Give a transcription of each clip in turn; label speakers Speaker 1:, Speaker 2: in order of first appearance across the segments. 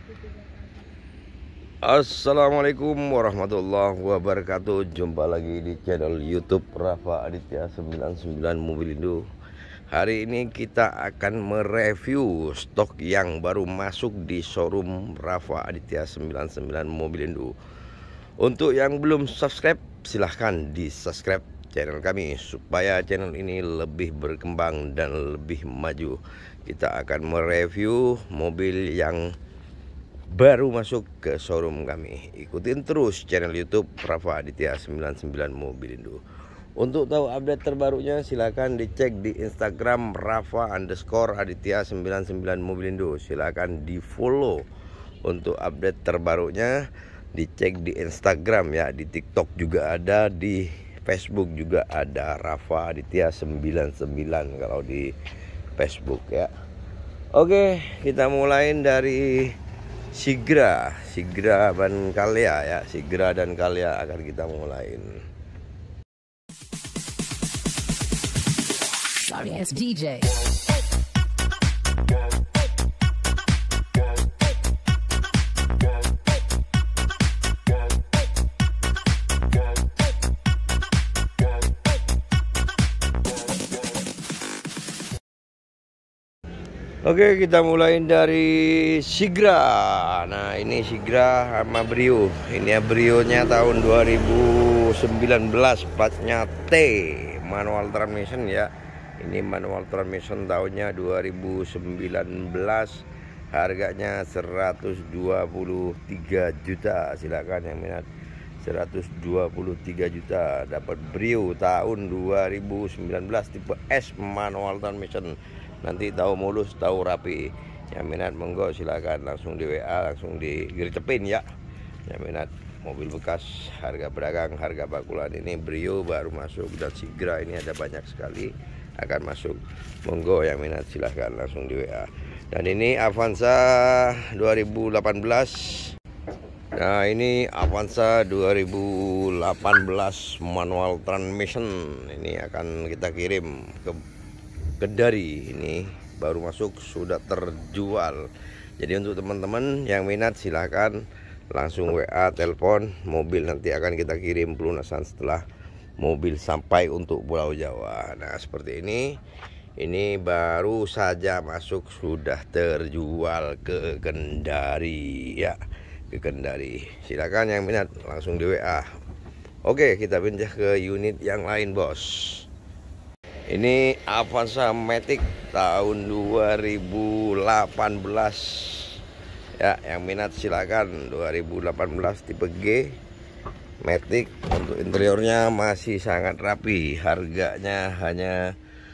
Speaker 1: Assalamualaikum warahmatullahi wabarakatuh. Jumpa lagi di channel YouTube Rafa Aditya 99 Mobilindo. Hari ini kita akan mereview stok yang baru masuk di showroom Rafa Aditya 99 Mobilindo. Untuk yang belum subscribe, silahkan di subscribe channel kami supaya channel ini lebih berkembang dan lebih maju. Kita akan mereview mobil yang baru masuk ke showroom kami. Ikutin terus channel YouTube Rafa Aditya 99 Mobilindo. Untuk tahu update terbarunya silakan dicek di Instagram Rafa_Aditya 99 Mobilindo. Silakan di follow untuk update terbarunya. Dicek di Instagram ya, di TikTok juga ada, di Facebook juga ada Rafa Aditya 99 kalau di Facebook ya. Oke, kita mulai dari Sigra dan Calya ya. Sigra dan Calya akan kita mulai.
Speaker 2: Sorry, it's DJ.
Speaker 1: Oke, kita mulai dari Sigra. Nah, ini Sigra sama Brio. Ini ya Brio-nya tahun 2019, platnya T, manual transmission ya. Ini manual transmission tahunnya 2019. Harganya 123 juta. Silakan yang minat. 123 juta dapat Brio tahun 2019 tipe S manual transmission. Nanti tahu mulus, tahu rapi. Yang minat monggo silakan langsung di WA, langsung digercepin ya. Yang minat mobil bekas, harga pedagang, harga bakulan. Ini Brio baru masuk dan Sigra ini ada banyak sekali akan masuk. Monggo yang minat silahkan langsung di WA. Dan ini Avanza 2018. Nah, ini Avanza 2018 manual transmission. Ini akan kita kirim ke Kendari. Ini baru masuk, sudah terjual. Jadi untuk teman-teman yang minat silahkan langsung WA, telepon. Mobil nanti akan kita kirim pelunasan setelah mobil sampai untuk Pulau Jawa. Nah, seperti ini. Ini baru saja masuk, sudah terjual ke Kendari ya. Ke Kendari. Silakan yang minat langsung di WA. Oke, kita pindah ke unit yang lain, bos. Ini Avanza Matic tahun 2018 ya. Yang minat silakan. 2018 tipe G Matic. Untuk interiornya masih sangat rapi. Harganya hanya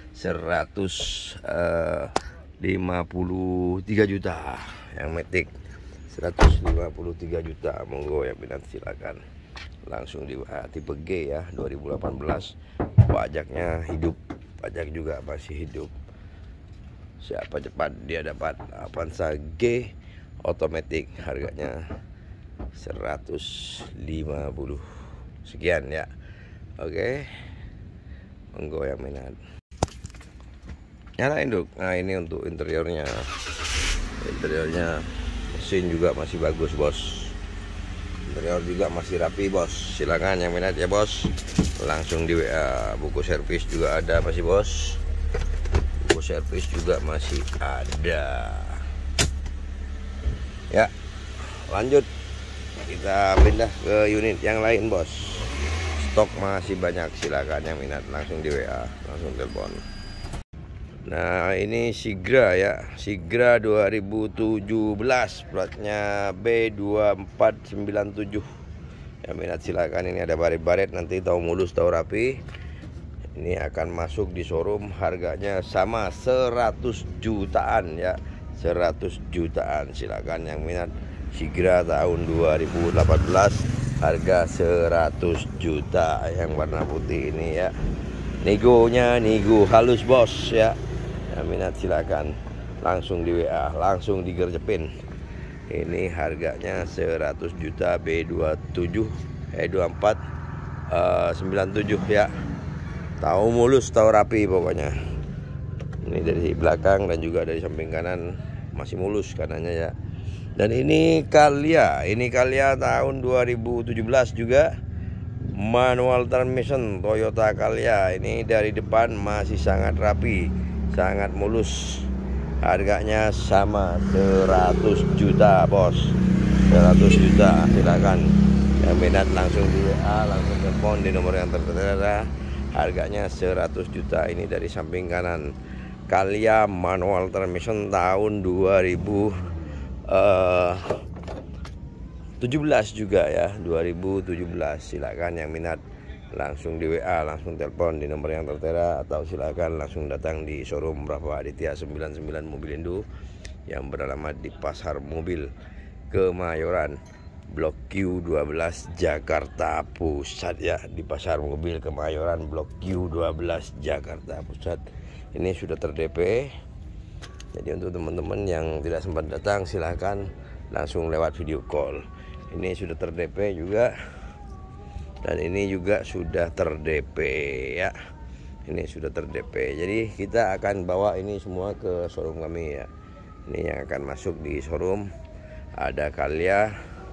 Speaker 1: 153 juta. Yang Matic 153 juta. Monggo yang minat silakan langsung di tipe G ya. 2018. Pajaknya hidup, pajak juga masih hidup. Siapa cepat dia dapat Avanza G otomatis. Harganya 150 sekian ya. Oke, monggo yang minat nyalain duk. Nah, ini untuk interiornya. Interiornya mesin juga masih bagus, bos. Interior juga masih rapi, bos. Silakan yang minat ya, bos, langsung di WA. Buku servis juga ada masih, bos. Buku servis juga masih ada ya. Lanjut, kita pindah ke unit yang lain, bos. Stok masih banyak. Silakan yang minat langsung di WA, langsung telepon. Nah, ini Sigra ya. Sigra 2017, platnya B2497. Yang minat silakan. Ini ada baret-baret, nanti tahu mulus, tahu rapi. Ini akan masuk di showroom. Harganya sama 100 jutaan ya. 100 jutaan. Silakan yang minat. Sigra tahun 2018, harga 100 juta. Yang warna putih ini ya. Negonya nego halus, bos ya. Yang minat silakan langsung di WA, langsung digercepin. Ini harganya 100 juta B27 24 97 ya. Tahu mulus, tahu rapi pokoknya. Ini dari belakang dan juga dari samping kanan masih mulus kanannya ya. Dan ini Calya tahun 2017 juga, manual transmission Toyota Calya. Ini dari depan masih sangat rapi, sangat mulus. Harganya sama 100 juta bos, 100 juta. Silakan yang minat langsung di WA, langsung telepon di nomor yang tertera. Harganya 100 juta. Ini dari samping kanan, Calya manual transmission tahun 2017 juga ya, 2017. Silakan yang minat langsung di WA, langsung telepon di nomor yang tertera, atau silakan langsung datang di showroom Rafa Aditya 99 Mobilindo yang beralamat di Pasar Mobil Kemayoran, Blok Q12 Jakarta Pusat ya, di Pasar Mobil Kemayoran Blok Q12 Jakarta Pusat. Ini sudah ter-DP. Jadi untuk teman-teman yang tidak sempat datang, silahkan langsung lewat video call. Ini sudah ter-DP juga, dan ini juga sudah ter-DP ya. Ini sudah ter-DP. Jadi kita akan bawa ini semua ke showroom kami ya. Ini yang akan masuk di showroom. Ada Calya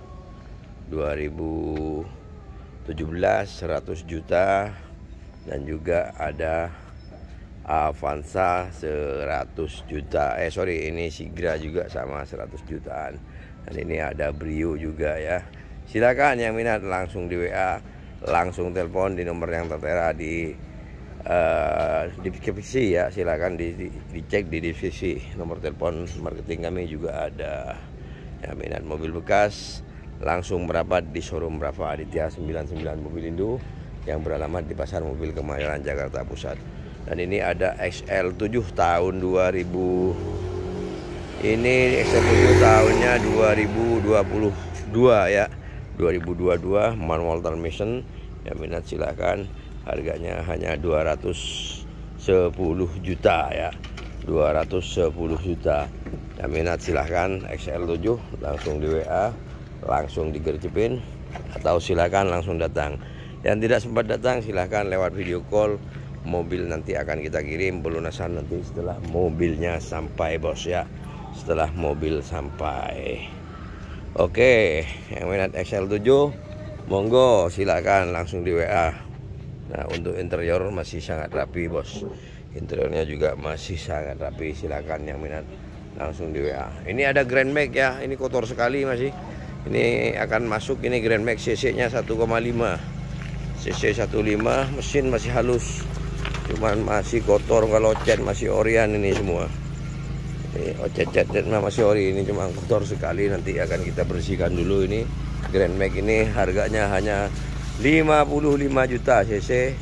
Speaker 1: 2017 100 juta, dan juga ada Avanza 100 juta. Ini Sigra juga sama 100 jutaan. Dan ini ada Brio juga ya. Silakan yang minat langsung di WA, langsung telepon di nomor yang tertera di deskripsi ya. Silakan dicek di deskripsi nomor telepon marketing kami juga ada. Yang minat mobil bekas langsung merapat di showroom Rafa Aditya 99 Mobilindo yang beralamat di Pasar Mobil Kemayoran Jakarta Pusat. Dan ini ada XL7 tahun 2000. Ini XL7 tahunnya 2022 ya. 2022 manual transmission. Yang minat silakan. Harganya hanya 210 juta ya. 210 juta. Yang minat silahkan XL7 langsung di WA, langsung digercepin, atau silakan langsung datang. Yang tidak sempat datang silahkan lewat video call. Mobil nanti akan kita kirim pelunasan nanti setelah mobilnya sampai bos ya. Setelah mobil sampai. Oke, yang minat XL7 monggo silakan langsung di WA. Nah, untuk interior masih sangat rapi bos. Interiornya juga masih sangat rapi. Silakan yang minat langsung di WA. Ini ada Grand Max ya. Ini kotor sekali masih. Ini akan masuk, ini Grand Max CC-nya 1,5. CC 15, mesin masih halus. Cuman masih kotor, kalau cat masih orian ini semua. Ini cat-catnya masih ori, ini cuma kotor sekali. Nanti akan kita bersihkan dulu. Ini Grand Max ini harganya hanya 55 juta cc,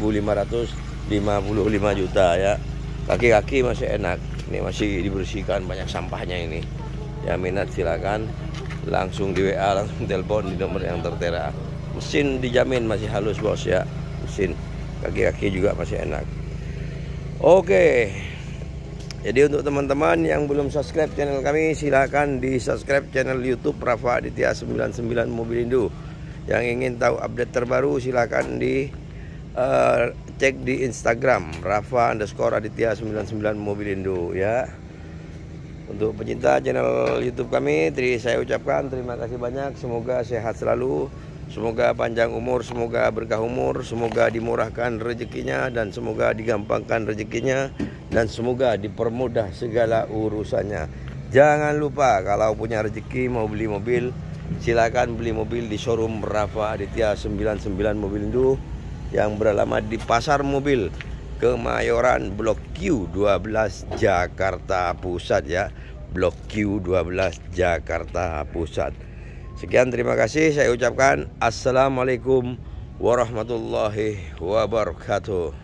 Speaker 1: 1555 juta ya. Kaki-kaki masih enak. Ini masih dibersihkan, banyak sampahnya ini. Yang minat silakan langsung di WA, langsung telepon di nomor yang tertera. Mesin dijamin masih halus bos ya. Mesin, kaki-kaki juga masih enak. Oke. Jadi untuk teman-teman yang belum subscribe channel kami, silahkan di subscribe channel YouTube Rafa Aditya 99 Mobilindo. Yang ingin tahu update terbaru silahkan di cek di Instagram Rafa_Aditya 99 Mobilindo ya. Untuk pencinta channel YouTube kami, saya ucapkan terima kasih banyak. Semoga sehat selalu, semoga panjang umur, semoga berkah umur, semoga dimurahkan rezekinya, dan semoga digampangkan rezekinya, dan semoga dipermudah segala urusannya. Jangan lupa kalau punya rezeki mau beli mobil, silakan beli mobil di showroom Rafa Aditya 99 Mobilindo yang beralamat di Pasar Mobil Kemayoran Blok Q12 Jakarta Pusat ya. Blok Q12 Jakarta Pusat. Sekian, terima kasih. Saya ucapkan assalamualaikum warahmatullahi wabarakatuh.